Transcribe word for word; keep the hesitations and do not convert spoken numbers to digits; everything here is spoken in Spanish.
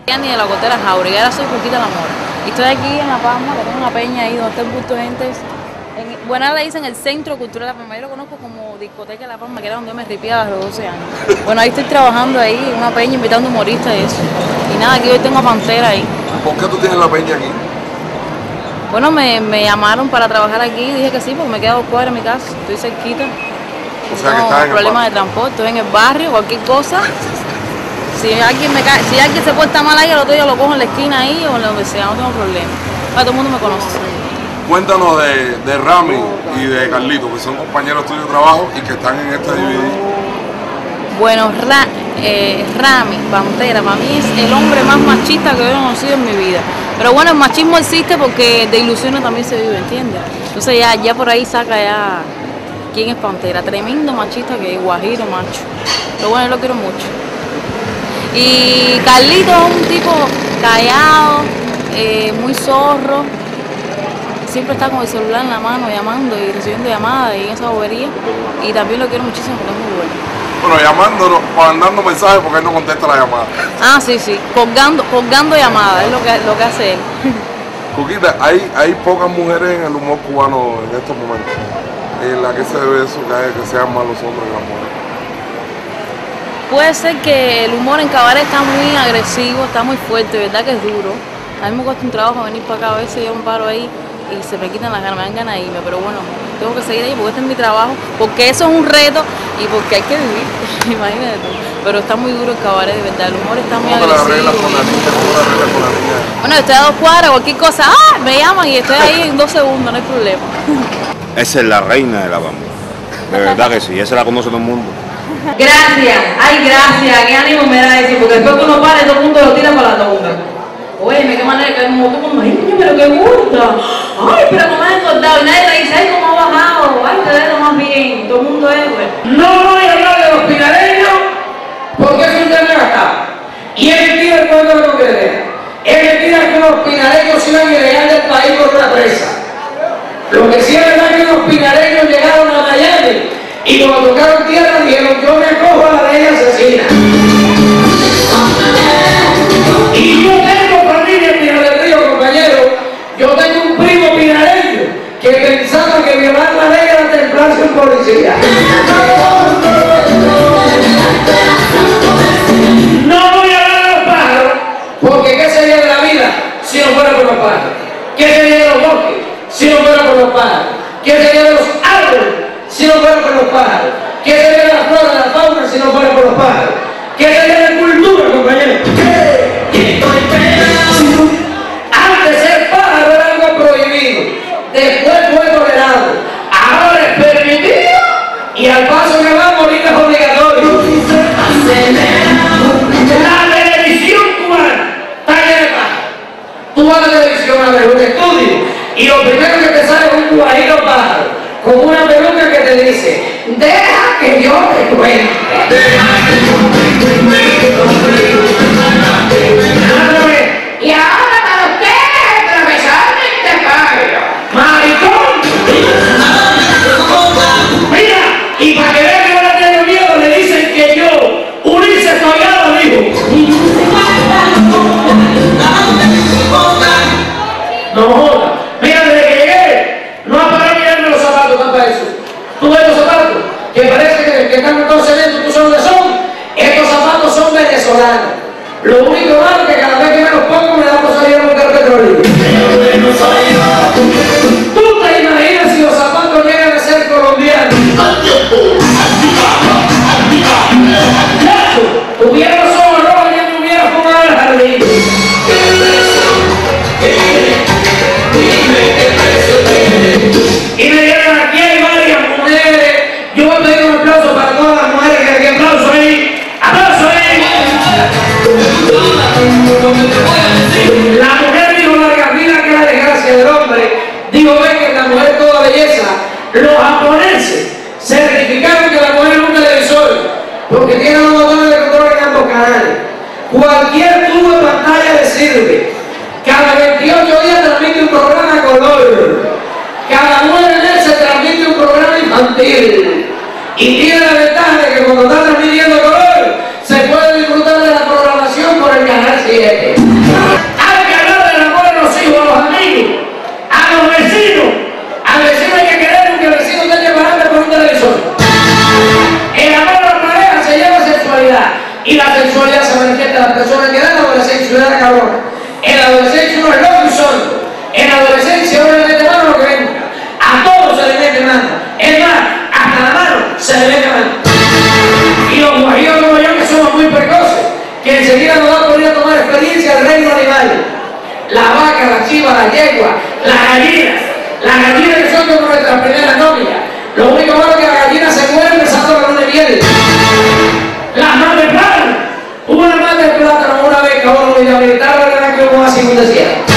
Ni de la Cotera Jauregui, ahora soy Cuquita La Mora. Y estoy aquí en La Palma, que tengo una peña ahí donde está un bulto de gente. En, bueno, ahora le dicen el Centro Cultural de La Palma. Yo lo conozco como Discoteca de La Palma, que era donde yo me ripiaba a los doce años. Bueno, ahí estoy trabajando ahí, en una peña, invitando humoristas y eso. Y nada, aquí hoy tengo a Pantera ahí. ¿Por qué tú tienes la peña aquí? Bueno, me, me llamaron para trabajar aquí, dije que sí, porque me queda dos cuadras en mi casa, estoy cerquita. O sea, no, que estás en problemas de transporte, estoy en el barrio, cualquier cosa. Si alguien, me cae, si alguien se porta mal ahí, el otro día lo cojo en la esquina ahí o en donde sea, no tengo problema. Para todo el mundo me conoce. Cuéntanos de, de Rami y de Carlito, que son compañeros tuyos de trabajo y que están en esta D V D. Bueno, Ra, eh, Rami, Pantera, para mí es el hombre más machista que yo he conocido en mi vida. Pero bueno, el machismo existe porque de ilusiones también se vive, ¿entiendes? Entonces ya, ya por ahí saca ya quién es Pantera. Tremendo machista que es, guajiro, macho. Pero bueno, yo lo quiero mucho. Y Carlito es un tipo callado, eh, muy zorro, siempre está con el celular en la mano llamando y recibiendo llamadas y esa bobería. Y también lo quiero muchísimo porque es muy bueno. Bueno, llamándonos, mandando mensajes porque él no contesta la llamada. Ah, sí, sí, colgando, colgando llamadas, es lo que, lo que hace él. Cuquita, hay, hay pocas mujeres en el humor cubano en estos momentos. ¿En la que se debe eso, que, hay, que sean más los hombres que las mujeres? Puede ser que el humor en cabaret está muy agresivo, está muy fuerte, ¿verdad? Que es duro. A mí me cuesta un trabajo venir para acá, a veces yo me paro ahí y se me quitan las ganas, me dan ganas de irme, pero bueno, tengo que seguir ahí porque este es mi trabajo, porque eso es un reto y porque hay que vivir, imagínate tú. Pero está muy duro el cabaret, de verdad, el humor está muy ¿Cómo agresivo. ¿Cómo te la arreglas con la niña? ¿Cómo te la arreglas con la niña? Bueno, estoy a dos cuadras, cualquier cosa, ¡ah! Me llaman y estoy ahí en dos segundos, no hay problema. Esa es la reina de La Palma, de verdad que sí, esa la conoce todo el mundo. Gracias, ay gracias, qué ánimo me da eso, porque después que uno para todo el mundo lo tira para la tonga. Oye, qué manera que como tú como, ay niño, pero qué gusta, ay, pero cómo has engordado, y nadie te dice, ay, cómo ha bajado, ay, te ves lo más bien, todo el mundo es, güey. No voy a hablar de los pinareños, porque es un tema gastado. Y es mentira el pueblo de lo que le es mentira que los pinareños iban a llegar del país por una presa. Lo que sí es verdad que los pinareños llegaron a Miami, y cuando tocaron tierra dijeron, yo me acojo a la ley asesina. Y yo tengo familia en Pinar del Río, compañero. Yo tengo un primo pinareño que pensaba que violar la ley era templarse en policía. No voy a hablar de los pájaros, porque ¿qué sería de la vida si no fuera por los pájaros? ¿Qué sería de los bosques si no fuera por los pájaros? ¿Qué sería de los árboles si no fuera por los pájaros? ¿Qué sería de la flora, de la fauna si no fuera por los pájaros? ¿Qué sería de la cultura, compañero? Antes ser pájaro era algo prohibido, después fue tolerado, ahora es permitido y al paso que va a morir es obligatorio. La televisión cubana está llena de pájaros. Tú vas a la televisión a ver un estudio y lo primero que te sale es un guajiro pájaro con una peluca que te dice, deja que yo te cuente. Y ahora para ustedes atravesar este barrio. ¡Maricón! Mira, y para que vean que no le tengo miedo, le dicen que yo, Ulises Collado, dijo. No jodas. Mira, desde que llegué, no ha parado mirarme los zapatos, ¿no para eso? ¿Tú ves los zapatos? Que parece que, que están todos sedientos, ¿tú sabes dónde son? Estos zapatos son venezolanos. Lo único malo es que cada vez que me los pongo me da por salir a buscar petróleo. ¿Tú te imaginas si los zapatos llegan a ser colombianos? Tuviera los ojos rojos y no hubiera fumado el jardín. Y me dieron aquí hay varias mujeres. Yo voy a pedir un aplauso para todas las mujeres que aquí aplauso ahí. ¡Aplauso ahí! La mujer dijo larga vida que es la desgracia del hombre. Digo, ven que la mujer toda belleza. Los japoneses certificaron que la mujer es un televisor porque tiene los botones de control en ambos canales. Cualquier tubo de pantalla le sirve. Cada veintiocho días transmite un programa a color. Cada nueve meses transmite un programa infantil. Y tiene la ventaja de que cuando está transmitiendo color se puede disfrutar de la programación por el canal siete. billete. Hay que hablar del amor a los hijos, a los amigos, a los vecinos. Al vecino hay que querer que el vecino esté parando por un televisor. El amor a la pareja se llama sexualidad. Y la sexualidad se manifiesta en las personas que dan la adolescencia, una cabrona. En la adolescencia uno es loco y solo. En la adolescencia uno le mete mano a lo que venga. A todos se le mete mano. Es más, hasta la mano se le mete mano. Y los guajiros como yo, que somos muy precoces, que enseguida nos da por ir a tomar experiencia del reino animal. La vaca, la chiva, la yegua, las gallinas. Las gallinas que son como nuestras primeras novias. Lo único malo es que las gallinas se mueren besando la luna de miel. Las más de plátano. Una más de plátano una vez que ahora lo voy a militar, ¿verdad? Que como así un desierto.